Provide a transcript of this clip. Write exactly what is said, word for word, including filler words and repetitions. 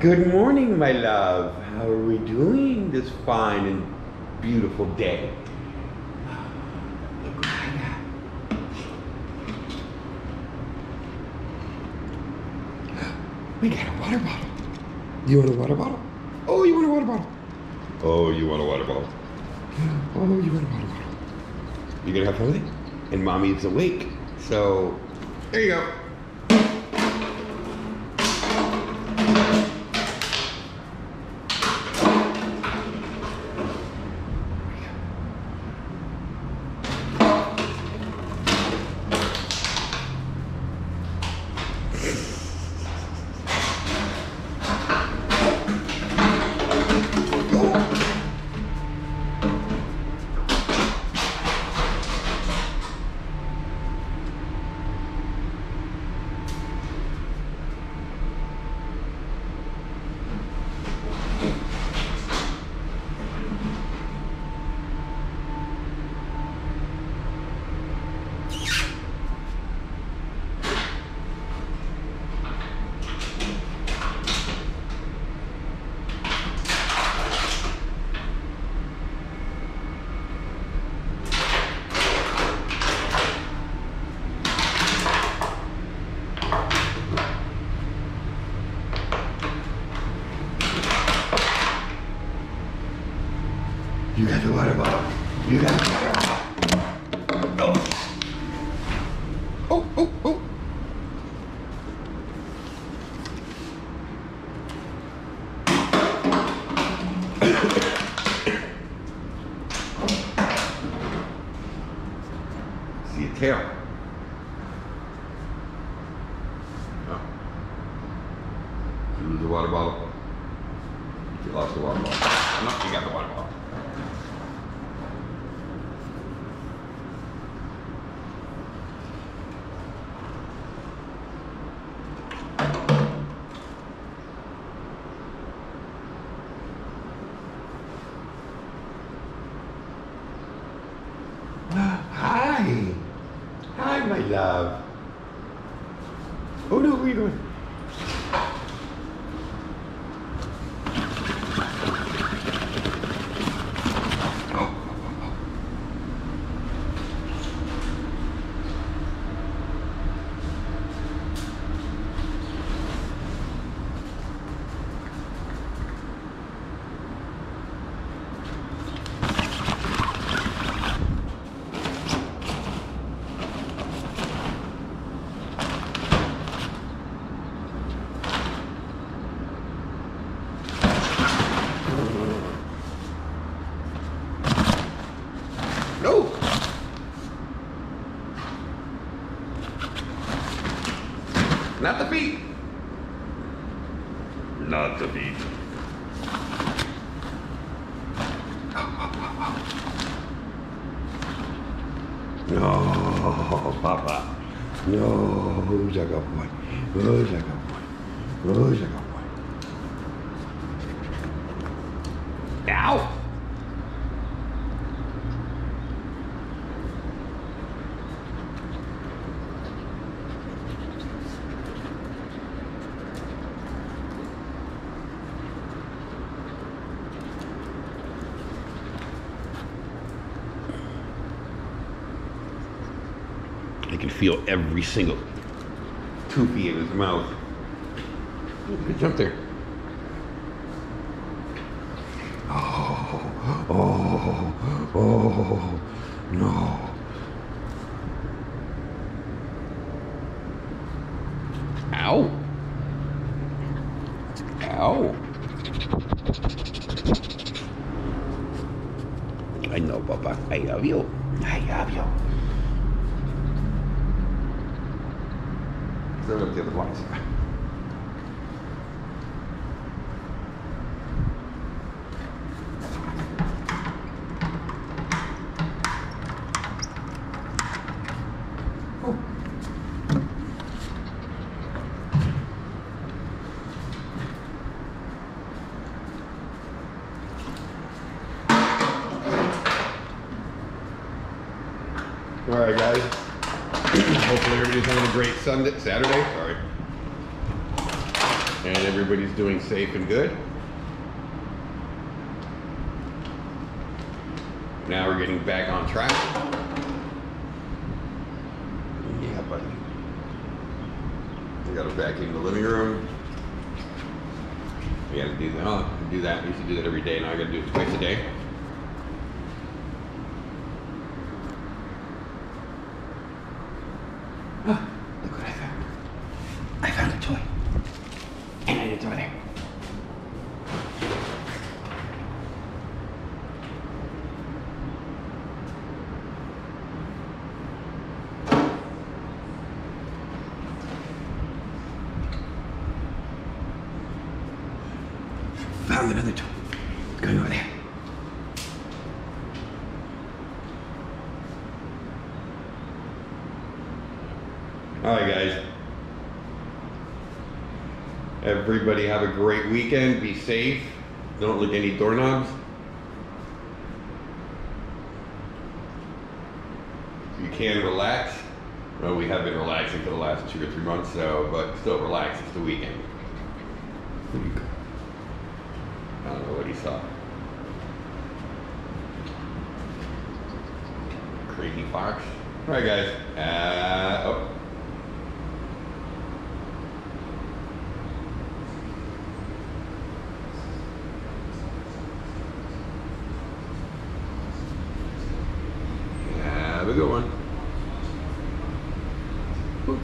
Good morning, my love. How are we doing this fine and beautiful day? Look what I got. We got a water bottle. You want a water bottle? Oh, you want a water bottle? Oh, you want a water bottle? Oh, you want a water bottle? You gonna have fun with it? And mommy is awake, so there you go. You got the water bottle. You got the water bottle. Oh. Oh, oh, oh. See a tail. Oh. You lose the water bottle. You lost the water bottle. No, you got the water bottle. Hi. Hi, my love. Oh no, where are you going? No! Not the feet! Not the feet. No, Papa. No, who's a good boy? Who's a good boy? Who's a good boy? Ow! I can feel every single toothy in his mouth. Good jump there. Oh, oh, oh, no. Ow. Ow. I know, Papa. I love you. I love you. Throw it up the other blocks. Oh. All right, guys. Hopefully everybody's having a great Sunday, Saturday, sorry. and everybody's doing safe and good. Now we're getting back on track. Yeah, buddy. We gotta vacuum the living room. We gotta do that. Oh, do that. We used to do that every day. Now I gotta do it twice a day. Oh, look what I found. I found a toy. And I did it over there. Found another toy. It's going over there. Alright guys. Everybody have a great weekend. Be safe. Don't lick any doorknobs. You can relax. Well, we have been relaxing for the last two or three months, so, but still relax. It's the weekend. I don't know what he saw. Crazy fox. Alright guys. Uh, oh. Have a good one.